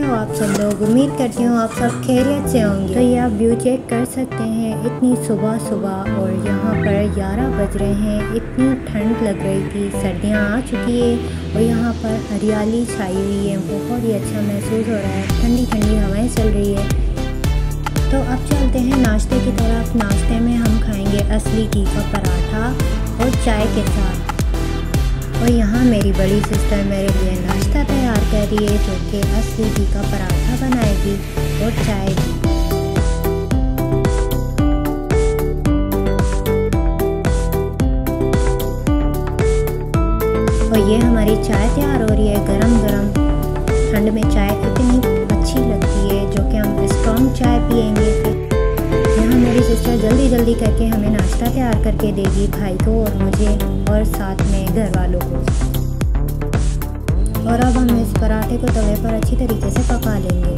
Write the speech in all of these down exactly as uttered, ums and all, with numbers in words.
हो आप सब लोग। उम्मीद करती हूँ आप सब खैरियत से होंगे। तो ये आप व्यू चेक कर सकते हैं, इतनी सुबह सुबह और यहाँ पर ग्यारह बज रहे हैं। इतनी ठंड लग रही थी, सर्दियाँ आ चुकी है और यहाँ पर हरियाली छाई हुई है। बहुत ही अच्छा महसूस हो रहा है, ठंडी ठंडी हवाएं चल रही है। तो अब चलते हैं नाश्ते की तरफ। नाश्ते में हम खाएंगे असली घी का पराठा और चाय के साथ। और यहाँ मेरी बड़ी सिस्टर मेरे लिए नाश्ता तैयार कर रही है, जो कि असली घी का पराठा बनाएगी और चाय भी। और ये हमारी चाय तैयार हो रही है गरम गरम। ठंड में चाय इतनी अच्छी लगती है, जो कि हम स्ट्रॉन्ग चाय पियेंगे। यहाँ मेरी सिस्टर जल्दी जल्दी करके हमें नाश्ता तैयार करके देगी, भाई को और मुझे और साथ में घर वालों को। और अब हम इस पराठे को तवे पर अच्छी तरीके से पका लेंगे।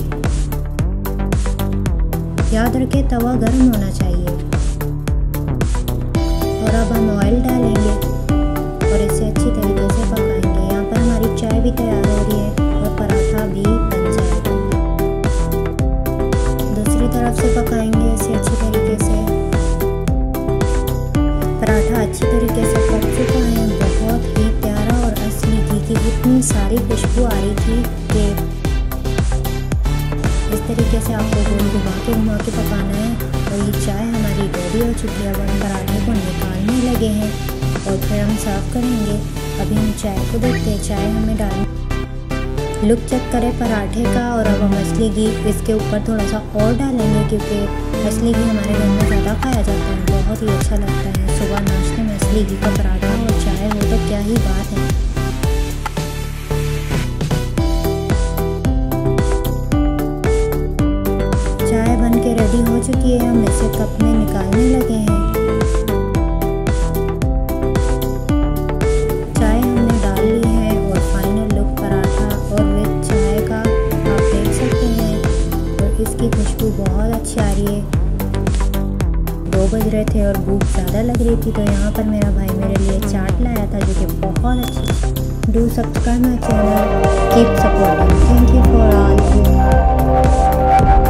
याद रखें तवा गर्म होना चाहिए। और अब हम ऑयल डालेंगे और इसे अच्छी तरीके से पकाएंगे। यहाँ पर हमारी चाय भी तैयार हो रही है और पराठा भी बन जाएगा। दूसरी तरफ से पकाएंगे इसे अच्छी तरीके से। पराठा अच्छी तरीके से पक चुका है। बहुत ही प्यारा और असली घी की इतनी सारी खुशबू आ रही थी कि इस तरीके से आपको गोल घुमा के घुमा के पकाना है। और ये चाय हमारी रेडी हो चुकी है। अब हम पराठे को निकालने लगे हैं और फिर हम सर्व करेंगे। अभी हम चाय को देखते हैं, चाय हमें डाल लुक चेक करें पराठे का। और अब हम असली घी इसके ऊपर थोड़ा सा और डालेंगे, क्योंकि असली घी हमारे घर में ज़्यादा खाया जाता है, बहुत ही अच्छा लगता है। सुबह नाश्ते में असली घी का पराठा और चाय हो तो क्या ही बात है। चाय बन के रेडी हो चुकी है, हम इसे कप में निकालने लगे हैं। चाय हमने डाल ली है और फाइनल लुक पराठा और विद चाय का आप देख सकते हैं। और इसकी खुशबू बहुत अच्छी आ रही है। दो बज रहे थे और भूख ज़्यादा लग रही थी, तो यहाँ पर मेरा भाई मेरे लिए चाट लाया था, जो कि बहुत अच्छी। Do subscribe my channel, keep supporting. Thank you for all.